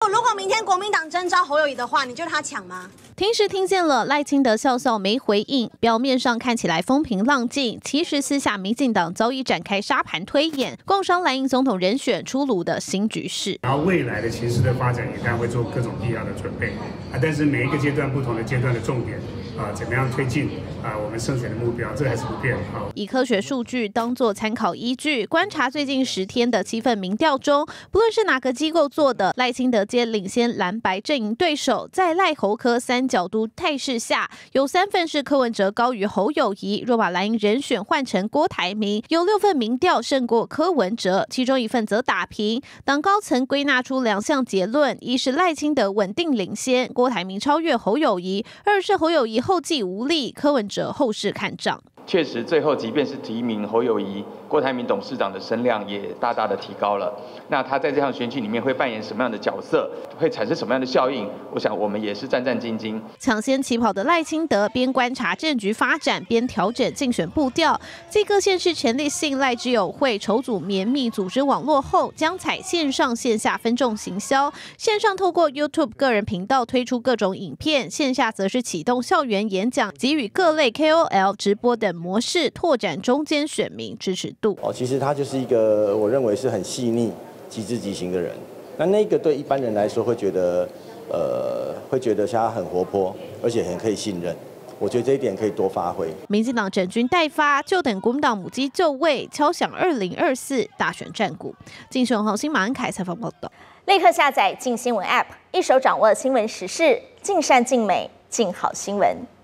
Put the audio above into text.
如果明天国民党征召侯友宜的话，你觉得他抢吗？ 庭时听见了赖清德笑笑没回应，表面上看起来风平浪静，其实私下民进党早已展开沙盘推演，共商蓝营总统人选出炉的新局势。 然后未来的形势的发展也当然会做各种必要的准备但是每一个阶段不同的阶段的重点怎么样推进我们胜选的目标，这还是不变的。 以科学数据当作参考依据，观察最近10天的7份民调中，不论是哪个机构做的，赖清德皆领先蓝白阵营对手。在赖侯科三角都态势下，有3份是柯文哲高于侯友宜。若把蓝营人选换成郭台铭，有6份民调胜过柯文哲，其中1份则打平。党高层归纳出2项结论：一是赖清德稳定领先，郭台铭超越侯友宜；二是侯友宜后继无力，柯文哲后市看涨。 确实，最后即便是提名侯友宜，郭台铭董事长的声量也大大的提高了。那他在这场选举里面会扮演什么样的角色，会产生什么样的效应？我想我们也是战战兢兢。 抢先起跑的赖清德边观察政局发展，边调整竞选步调。继各县市成立信赖之友会，筹组绵密组织网络后，将采线上线下分众行销。线上透过 YouTube 个人频道推出各种影片，线下则是启动校园演讲，给予各类 KOL 直播等模式，拓展中间选民支持度。 其实他就是一个我认为是很细腻、极致极行的人。那个对一般人来说会觉得他很活泼，而且很可以信任。我觉得这一点可以多发挥。 民进党整军待发，就等国民党母鸡就位，敲响2024大选战鼓。金雄宏、新马恩凯采访报道。 立刻下载镜新闻 App， 一手掌握新闻时事，尽善尽美，尽好新闻。